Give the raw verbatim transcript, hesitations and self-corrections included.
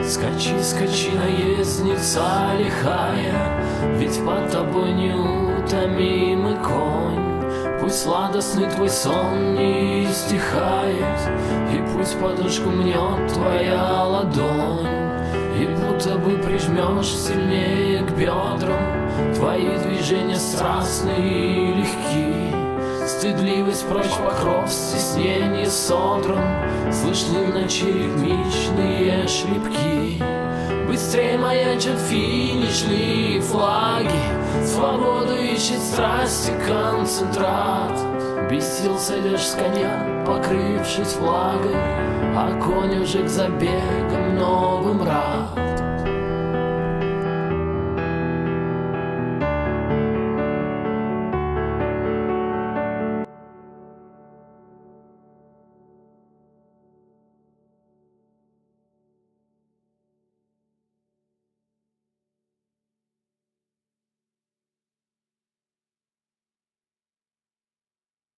Скачи, скачи, наездница лихая, ведь под тобой неутомимый конь. Пусть сладостный твой сон не стихает, и пусть подушку мнет твоя ладонь, и будто бы прижмешь сильнее к бедрам. Твои движения страстные и легки, стыдливость прочь, покров, стеснение содран, слышны в ночи ритмичные шлепки. Быстрее маячат финишные флаги, свободу ищет страсть и концентрат. Без сил сойдешь с коня, покрывшись влагой, а конь уже к забегам новым рад.